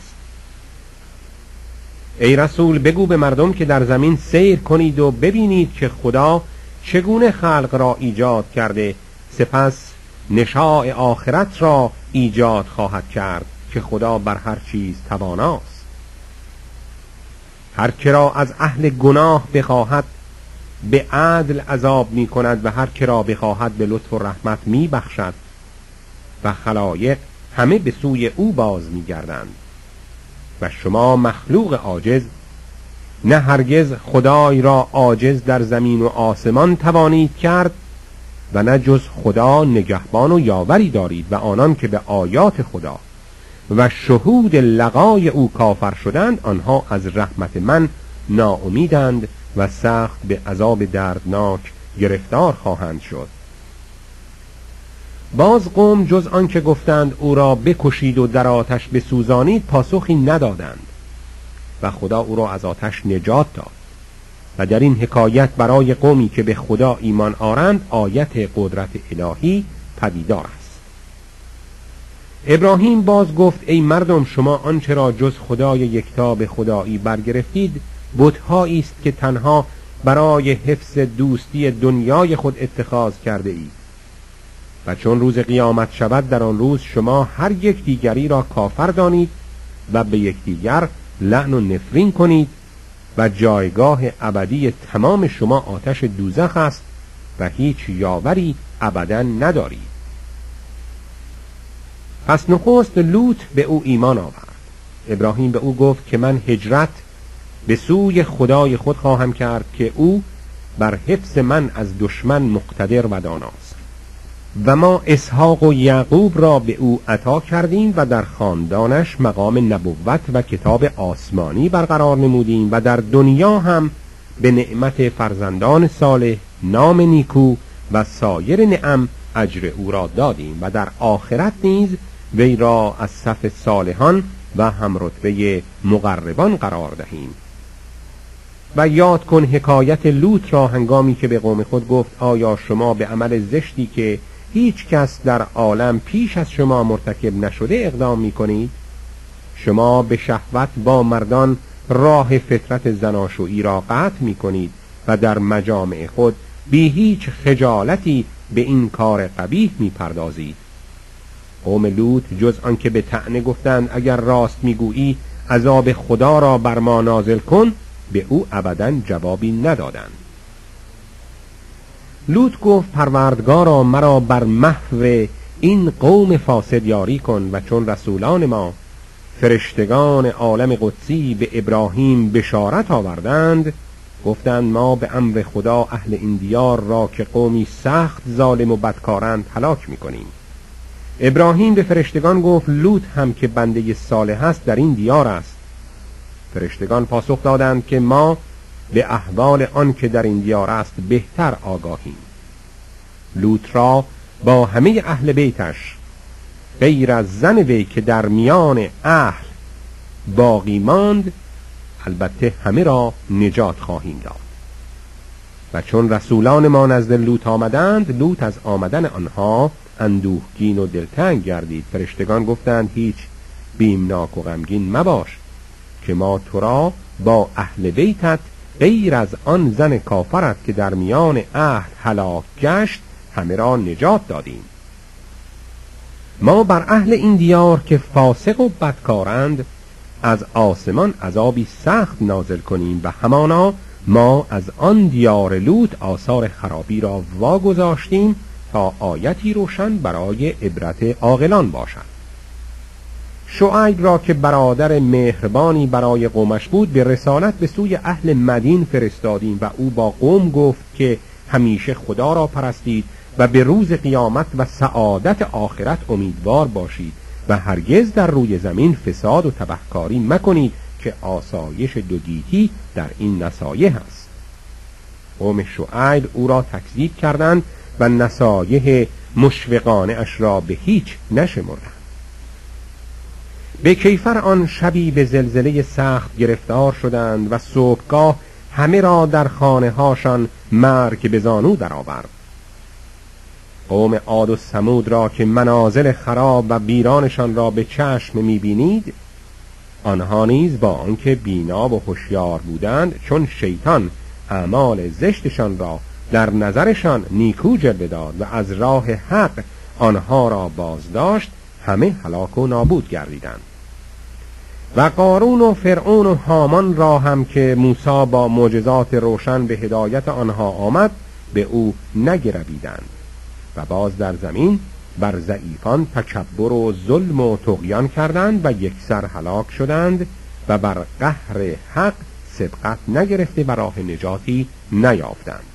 ای رسول بگو به مردم که در زمین سیر کنید و ببینید که خدا چگونه خلق را ایجاد کرده، سپس نشاء آخرت را ایجاد خواهد کرد که خدا بر هر چیز تواناست. هر که را از اهل گناه بخواهد به عدل عذاب می کند و هر که را بخواهد به لطف و رحمت می بخشد و خلایق همه به سوی او باز می گردند. و شما مخلوق عاجز نه هرگز خدای را عاجز در زمین و آسمان توانید کرد و نه جز خدا نگهبان و یاوری دارید. و آنان که به آیات خدا و شهود لقای او کافر شدند آنها از رحمت من ناامیدند و سخت به عذاب دردناک گرفتار خواهند شد. باز قوم جز آن که گفتند او را بکشید و در آتش بسوزانید پاسخی ندادند و خدا او را از آتش نجات داد. و در این حکایت برای قومی که به خدا ایمان آرند آیت قدرت الهی پدیدار است. ابراهیم باز گفت ای مردم، شما آنچه را جز خدای یکتا به خدایی برگرفتید بت‌هایی است که تنها برای حفظ دوستی دنیای خود اتخاذ کرده اید. و چون روز قیامت شود در آن روز شما هر یک دیگری را کافر دانید و به یکدیگر لعن و نفرین کنید و جایگاه ابدی تمام شما آتش دوزخ است و هیچ یاوری ابدا ندارید. پس نخست لوط به او ایمان آورد. ابراهیم به او گفت که من هجرت به سوی خدای خود خواهم کرد که او بر حفظ من از دشمن مقتدر و داناست. و ما اسحاق و یعقوب را به او عطا کردیم و در خاندانش مقام نبوت و کتاب آسمانی برقرار نمودیم و در دنیا هم به نعمت فرزندان صالح، نام نیکو و سایر نعم اجر او را دادیم و در آخرت نیز وی را از صف صالحان و هم رتبه مقربان قرار دهیم. و یاد کن حکایت لوط را هنگامی که به قوم خود گفت آیا شما به عمل زشتی که هیچ کس در عالم پیش از شما مرتکب نشده اقدام می کنید؟ شما به شهوت با مردان راه فطرت زناشویی را قطع می کنید و در مجامع خود بی هیچ خجالتی به این کار قبیح می پردازید. قوم لوط جز آنکه به طعنه گفتند اگر راست میگویی عذاب خدا را بر ما نازل کن، به او ابداً جوابی ندادند. لوط گفت پروردگارا مرا بر محو این قوم فاسد یاری کن. و چون رسولان ما فرشتگان عالم قدسی به ابراهیم بشارت آوردند گفتند ما به امر خدا اهل این دیار را که قومی سخت ظالم و بدکارند هلاک میکنیم. ابراهیم به فرشتگان گفت لوط هم که بنده صالح است در این دیار است. فرشتگان پاسخ دادند که ما به احوال آن که در این دیار است بهتر آگاهیم. لوط را با همه اهل بیتش غیر از زن وی که در میان اهل باقی ماند البته همه را نجات خواهیم داد. و چون رسولان ما نزد لوط آمدند لوط از آمدن آنها اندوهگین و دلتنگ گردید. فرشتگان گفتند هیچ بیمناک و غمگین مباش که ما تو را با اهل بیتت غیر از آن زن کافرت که در میان عهد هلاک گشت همه را نجات دادیم. ما بر اهل این دیار که فاسق و بدکارند از آسمان عذابی سخت نازل کنیم و همانا ما از آن دیار لوط آثار خرابی را واگذاشتیم تا آیتی روشن برای عبرت عاقلان باشد. شعیب را که برادر مهربانی برای قومش بود به رسالت به سوی اهل مدین فرستادیم و او با قوم گفت که همیشه خدا را پرستید و به روز قیامت و سعادت آخرت امیدوار باشید و هرگز در روی زمین فساد و تبهکاری مکنید که آسایش دو گیتی در این نصایح است. قوم شعیب او را تکذیب کردند و نصایح مشفقانه اش را به هیچ نشمردند. به کیفر آن شبی به زلزله سخت گرفتار شدند و صبحگاه همه را در خانه هاشان مرگ به زانو درآورد. قوم عاد و ثمود را که منازل خراب و بیرانشان را به چشم می‌بینید، آنها نیز با آنکه بینا و هوشیار بودند چون شیطان اعمال زشتشان را در نظرشان نیکو جلوه داد و از راه حق آنها را بازداشت همه هلاک و نابود گردیدند. و قارون و فرعون و هامان را هم که موسی با معجزات روشن به هدایت آنها آمد به او نگرویدند و باز در زمین بر ضعیفان تکبر و ظلم و طغیان کردند و یکسر هلاک شدند و بر قهر حق سبقت نگرفته و راه نجاتی نیافتند.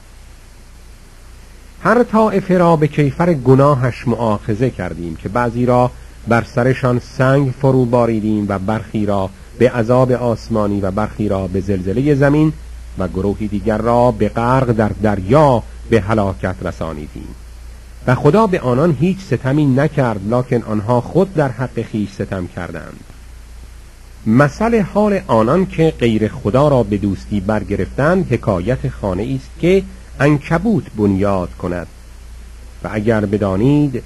هر طائفه را به کیفر گناهش مؤاخذه کردیم که بعضی را بر سرشان سنگ فرو باریدیم و برخی را به عذاب آسمانی و برخی را به زلزله زمین و گروهی دیگر را به غرق در دریا به هلاکت رسانیدیم. و خدا به آنان هیچ ستمی نکرد لکن آنها خود در حق خویش ستم کردند. مثل حال آنان که غیر خدا را به دوستی برگرفتند حکایت خانه است که عنکبوت بنیاد کند و اگر بدانید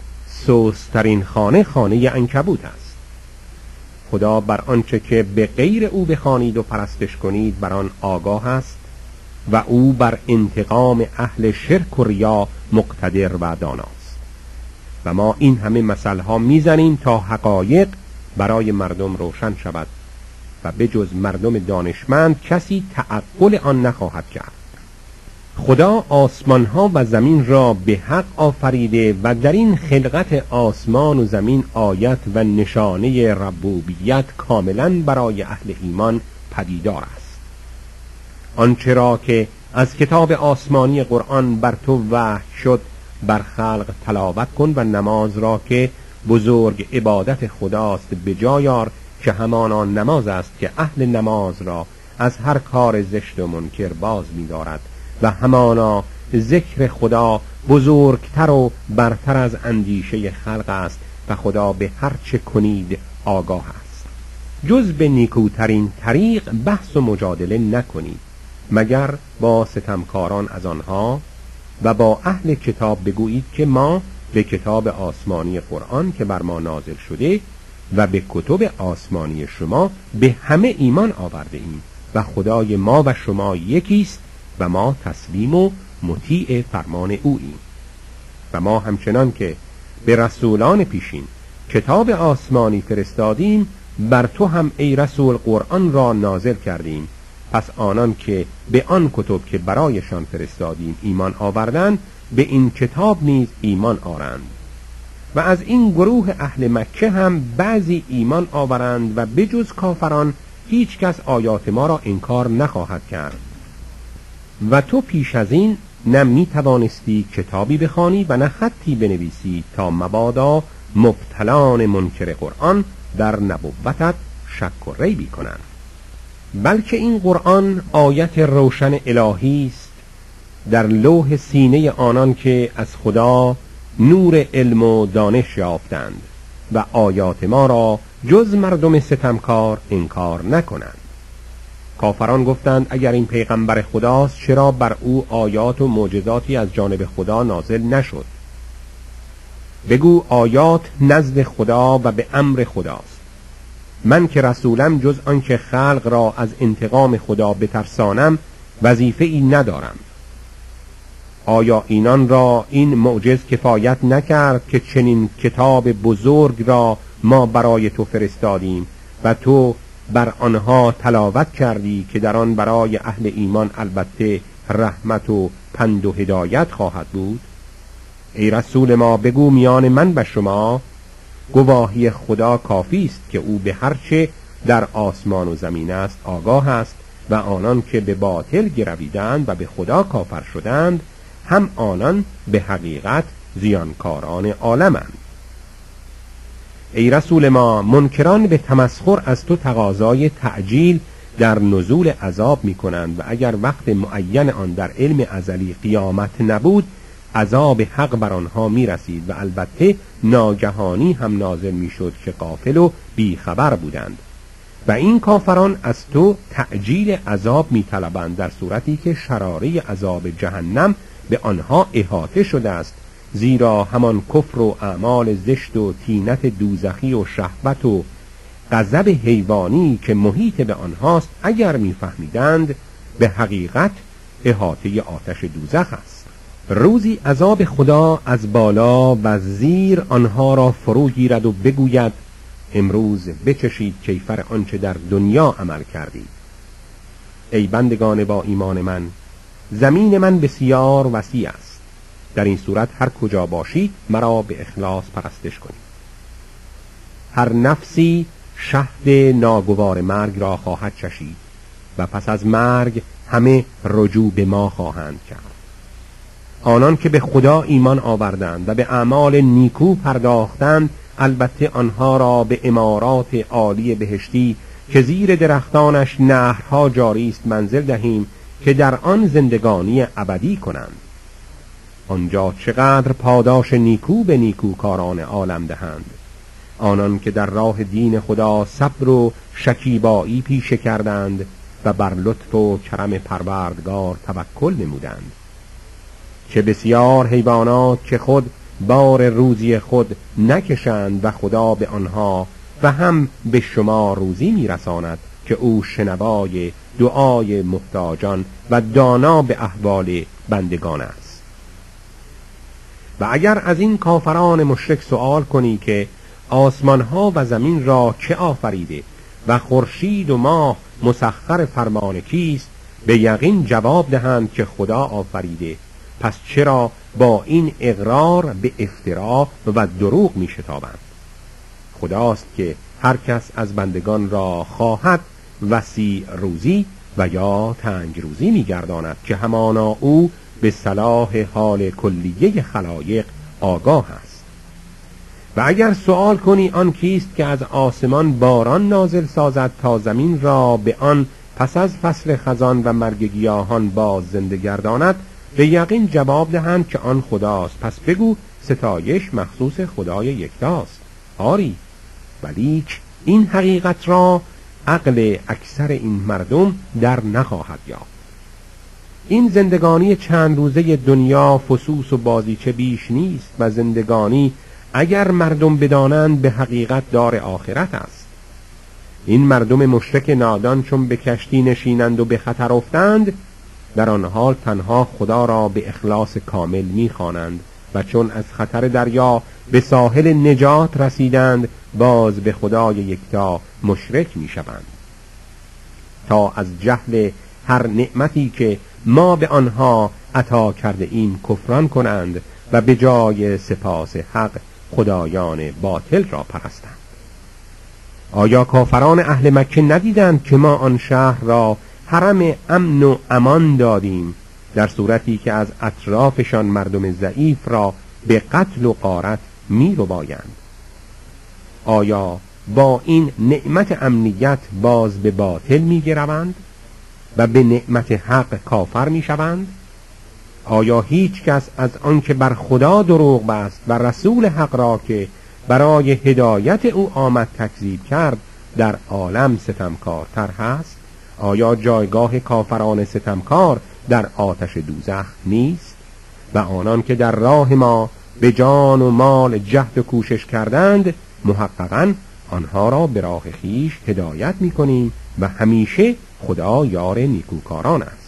سوسترین خانه خانه عنکبوت است. خدا بر آنچه که به غیر او بخوانید و پرستش کنید بر آن آگاه است و او بر انتقام اهل شرک و ریا مقتدر و داناست. و ما این همه مثلها میزنیم تا حقایق برای مردم روشن شود و به جز مردم دانشمند کسی تعقل آن نخواهد کرد. خدا آسمانها و زمین را به حق آفریده و در این خلقت آسمان و زمین آیت و نشانه ربوبیت کاملا برای اهل ایمان پدیدار است. آنچه را که از کتاب آسمانی قرآن بر تو وحی شد بر خلق تلاوت کن و نماز را که بزرگ عبادت خداست به جای آر که همانا نماز است که اهل نماز را از هر کار زشت و منکر باز می‌دارد و همانا ذکر خدا بزرگتر و برتر از اندیشه خلق است و خدا به هر چه کنید آگاه است. جز به نیکوترین طریق بحث و مجادله نکنید مگر با ستمکاران از آنها و با اهل کتاب بگویید که ما به کتاب آسمانی قرآن که بر ما نازل شده و به کتب آسمانی شما به همه ایمان آورده ایم و خدای ما و شما یکیست و ما تسلیم و مطیع فرمان اوییم. و ما همچنان که به رسولان پیشین کتاب آسمانی فرستادیم بر تو هم ای رسول قرآن را نازل کردیم، پس آنان که به آن کتب که برایشان فرستادیم ایمان آوردند به این کتاب نیز ایمان آورند. و از این گروه اهل مکه هم بعضی ایمان آورند و بجز کافران هیچ کس آیات ما را انکار نخواهد کرد. و تو پیش از این نه می توانستی کتابی بخوانی و نه خطی بنویسی تا مبادا مبتلان منکر قرآن در نبوتت شک و ریبی کنند. بلکه این قرآن آیت روشن الهی است در لوح سینه آنان که از خدا نور علم و دانش یافتند و آیات ما را جز مردم ستمکار انکار نکنند. کافران گفتند اگر این پیغمبر خداست چرا بر او آیات و معجزاتی از جانب خدا نازل نشد؟ بگو آیات نزد خدا و به امر خداست. من که رسولم جز آنکه خلق را از انتقام خدا بترسانم وظیفه ای ندارم. آیا اینان را این معجز کفایت نکرد که چنین کتاب بزرگ را ما برای تو فرستادیم و تو بر آنها تلاوت کردی که در آن برای اهل ایمان البته رحمت و پند و هدایت خواهد بود؟ ای رسول ما بگو میان من و شما گواهی خدا کافی است که او به هر چه در آسمان و زمین است آگاه است و آنان که به باطل گرویدند و به خدا کافر شدند هم آنان به حقیقت زیانکاران عالمند. ای رسول ما منکران به تمسخر از تو تقاضای تعجیل در نزول عذاب می کنند و اگر وقت معین آن در علم ازلی قیامت نبود عذاب حق بر آنها می رسید و البته ناگهانی هم نازل می شد که غافل و بیخبر بودند. و این کافران از تو تعجیل عذاب می طلبند در صورتی که شراره عذاب جهنم به آنها احاطه شده است، زیرا همان کفر و اعمال زشت و طینت دوزخی و شهوت و غضب حیوانی که محیط به آنهاست اگر می‌فهمیدند به حقیقت احاطه آتش دوزخ است. روزی عذاب خدا از بالا و زیر آنها را فرو گیرد و بگوید امروز بچشید کیفر آنچه در دنیا عمل کردید. ای بندگان با ایمان من، زمین من بسیار وسیع است، در این صورت هر کجا باشید مرا به اخلاص پرستش کنید. هر نفسی شهد ناگوار مرگ را خواهد چشید و پس از مرگ همه رجوع به ما خواهند کرد. آنان که به خدا ایمان آوردند و به اعمال نیکو پرداختند البته آنها را به امارات عالی بهشتی که زیر درختانش نهرها جاری است منزل دهیم که در آن زندگانی ابدی کنند. آنجا چقدر پاداش نیکو به نیکوکاران عالم دهند. آنان که در راه دین خدا صبر و شکیبایی پیشه کردند و بر لطف و کرم پروردگار توکل نمودند. چه بسیار حیوانات که خود بار روزی خود نکشند و خدا به آنها و هم به شما روزی میرساند که او شنوای دعای محتاجان و دانا به احوال بندگان است. و اگر از این کافران مشرک سؤال کنی که آسمانها و زمین را که آفریده و خورشید و ماه مسخر فرمان کیست، به یقین جواب دهند که خدا آفریده. پس چرا با این اقرار به افترا و دروغ می شتابند؟ خداست که هر کس از بندگان را خواهد وسیع روزی و یا تنگ روزی می گرداند که همانا او به صلاح حال کلیه خلایق آگاه است. و اگر سؤال کنی آن کیست که از آسمان باران نازل سازد تا زمین را به آن پس از فصل خزان و مرگ گیاهان باز زنده گرداند، به یقین جواب دهند که آن خداست. پس بگو ستایش مخصوص خدای یکتاست. آری، ولیک این حقیقت را عقل اکثر این مردم در نخواهد یافت. این زندگانی چند روزه دنیا فسوس و بازیچه بیش نیست و زندگانی اگر مردم بدانند به حقیقت دار آخرت است. این مردم مشرک نادان چون به کشتی نشینند و به خطر افتند، در آن حال تنها خدا را به اخلاص کامل می‌خوانند و چون از خطر دریا به ساحل نجات رسیدند، باز به خدای یکتا مشرک می‌شوند تا از جهل هر نعمتی که ما به آنها عطا کرده ایم کفران کنند و به جای سپاس حق خدایان باطل را پرستند. آیا کافران اهل مکه ندیدند که ما آن شهر را حرم امن و امان دادیم، در صورتی که از اطرافشان مردم ضعیف را به قتل و غارت می‌ربایند؟ آیا با این نعمت امنیت باز به باطل می‌گروند و به نعمت حق کافر می‌شوند؟ آیا هیچ کس از آنکه بر خدا دروغ بست و رسول حق را که برای هدایت او آمد تکذیب کرد در عالم ستمکارتر هست؟ آیا جایگاه کافران ستمکار در آتش دوزخ نیست؟ و آنان که در راه ما به جان و مال جهد و کوشش کردند، محققاً آنها را به راه خویش هدایت می‌کنیم و همیشه خدا یار نیکوکاران است.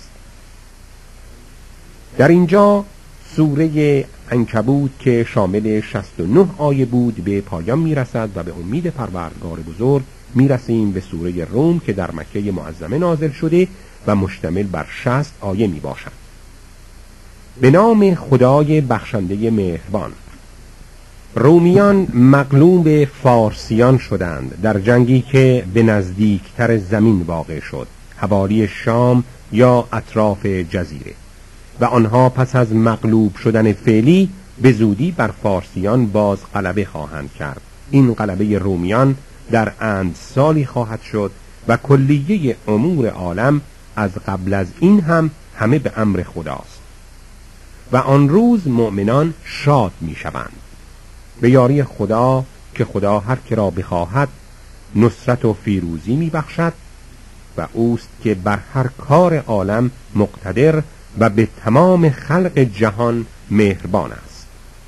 در اینجا سوره عنکبوت که شامل 69 آیه بود به پایان میرسد و به امید پروردگار بزرگ میرسیم به سوره روم که در مکه معظمه نازل شده و مشتمل بر 60 آیه می باشد. به نام خدای بخشنده مهربان. رومیان مغلوب فارسیان شدند در جنگی که به نزدیکتر زمین واقع شد، حوالی شام یا اطراف جزیره، و آنها پس از مغلوب شدن فعلی به زودی بر فارسیان باز غلبه خواهند کرد. این غلبه رومیان در اند سالی خواهد شد و کلیه امور عالم از قبل از این هم همه به امر خداست و آن روز مؤمنان شاد می شوند به یاری خدا که خدا هر که را بخواهد نصرت و فیروزی می بخشد و اوست که بر هر کار عالم مقتدر و به تمام خلق جهان مهربان است.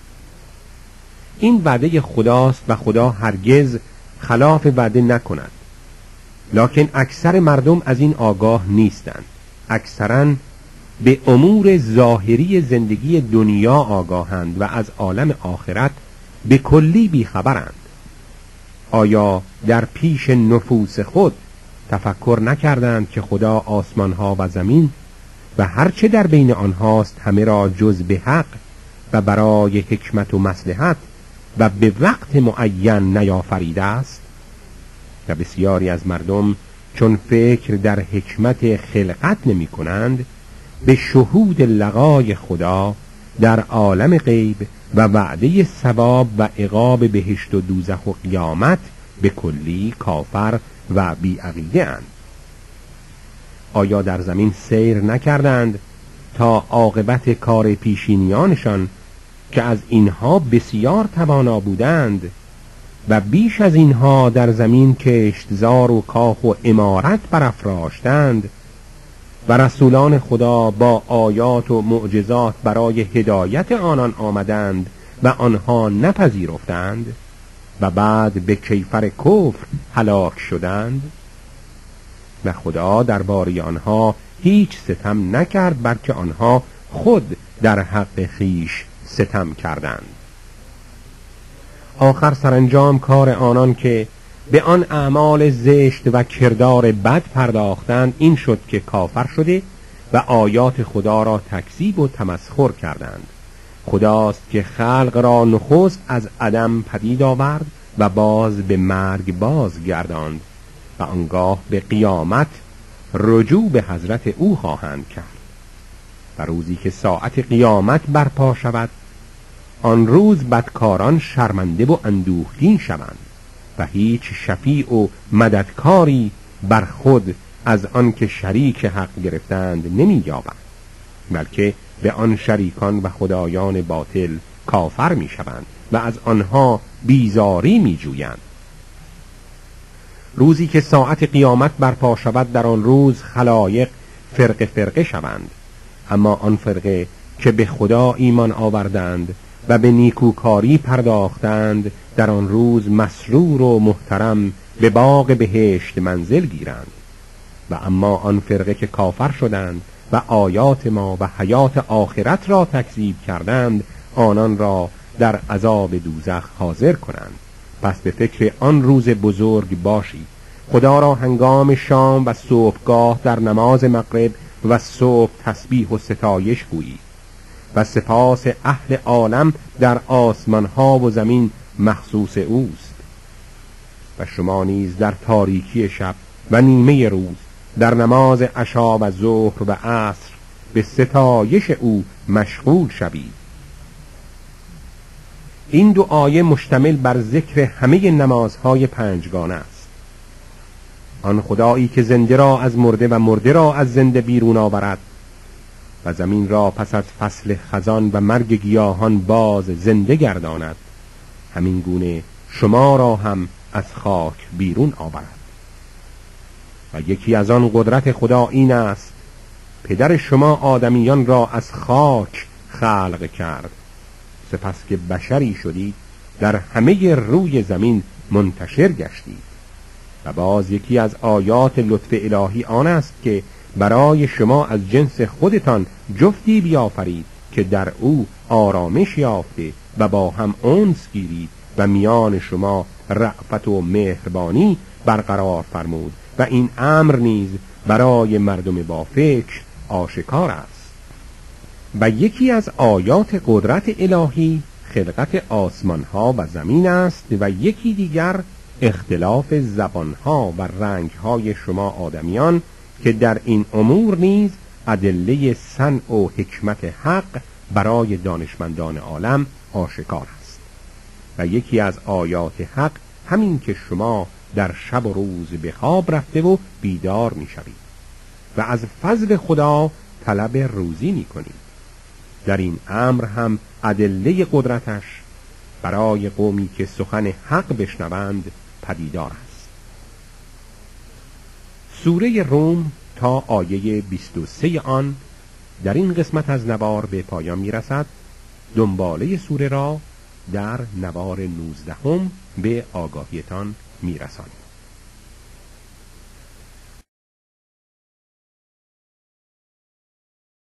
این وعده خداست و خدا هرگز خلاف وعده نکند، لکن اکثر مردم از این آگاه نیستند. اکثراً به امور ظاهری زندگی دنیا آگاهند و از عالم آخرت به کلی بیخبرند. آیا در پیش نفوس خود تفکر نکردند که خدا آسمانها و زمین و هرچه در بین آنهاست همه را جز به حق و برای حکمت و مصلحت و به وقت معین نیافریده است؟ و بسیاری از مردم چون فکر در حکمت خلقت نمی کنند، به شهود لقای خدا در عالم غیب و وعده ثواب و عقاب بهشت و دوزخ و قیامت به کلی کافر و بی عقیده اند. آیا در زمین سیر نکردند تا عاقبت کار پیشینیانشان که از اینها بسیار توانا بودند و بیش از اینها در زمین کشتزار و کاخ و عمارت برافراشتند و رسولان خدا با آیات و معجزات برای هدایت آنان آمدند و آنها نپذیرفتند و بعد به کیفر کفر هلاک شدند؟ و خدا درباره آنها هیچ ستم نکرد، بلکه آنها خود در حق خیش ستم کردند. آخر سرانجام کار آنان که به آن اعمال زشت و کردار بد پرداختند این شد که کافر شده و آیات خدا را تکذیب و تمسخر کردند. خداست که خلق را نخست از عدم پدید آورد و باز به مرگ بازگرداند و آنگاه به قیامت رجوع به حضرت او خواهند کرد. و روزی که ساعت قیامت برپا شود، آن روز بدکاران شرمنده و اندوهگین شوند و هیچ شفیع و مددکاری بر خود از آن که شریک حق گرفتند نمی یابند، بلکه به آن شریکان و خدایان باطل کافر می شوند و از آنها بیزاری می جویند. روزی که ساعت قیامت برپا شود، در آن روز خلایق فرقه فرقه شوند، اما آن فرقه که به خدا ایمان آوردند و به نیکوکاری پرداختند در آن روز مسرور و محترم به باغ بهشت منزل گیرند، و اما آن فرقه که کافر شدند و آیات ما و حیات آخرت را تکذیب کردند، آنان را در عذاب دوزخ حاضر کنند. پس به فکر آن روز بزرگ باشید. خدا را هنگام شام و صبحگاه در نماز مغرب و صبح تسبیح و ستایش گویید و سپاس اهل عالم در آسمان ها و زمین مخصوص اوست. و شما نیز در تاریکی شب و نیمه روز در نماز عشا و ظهر و عصر به ستایش او مشغول شوید. این دو آیه مشتمل بر ذکر همه نمازهای پنجگانه است. آن خدایی که زنده را از مرده و مرده را از زنده بیرون آورد و زمین را پس از فصل خزان و مرگ گیاهان باز زنده گرداند، همین گونه شما را هم از خاک بیرون آورد. و یکی از آن قدرت خدا این است پدر شما آدمیان را از خاک خلق کرد، سپس که بشری شدید در همه روی زمین منتشر گشتید. و باز یکی از آیات لطف الهی آن است که برای شما از جنس خودتان جفتی بیافرید که در او آرامش یافته و با هم انس گیرید و میان شما رأفت و مهربانی برقرار فرمود و این امر نیز برای مردم با فکر آشکار است. و یکی از آیات قدرت الهی خلقت آسمان ها و زمین است و یکی دیگر اختلاف زبان ها و رنگ های شما آدمیان که در این امور نیز ادله صنع و حکمت حق برای دانشمندان عالم آشکار است. و یکی از آیات حق همین که شما در شب و روز به خواب رفته و بیدار می شوید و از فضل خدا طلب روزی می کنید. در این امر هم ادله قدرتش برای قومی که سخن حق بشنوند پدیدار است. سوره روم تا آیه 23 آن در این قسمت از نوار به پایان می رسد. دنباله سوره را در نوار 19 به آگاهیتان می رسانیم.